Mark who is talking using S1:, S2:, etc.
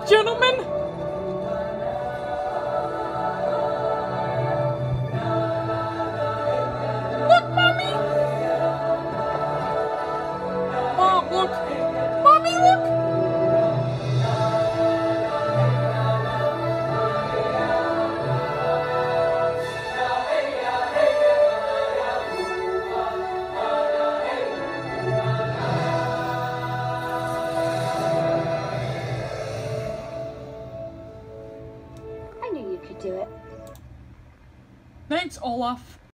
S1: gentlemen. Look, Mommy. Mom, look. Mommy, look.
S2: I knew you could do it.
S1: Thanks, Olaf.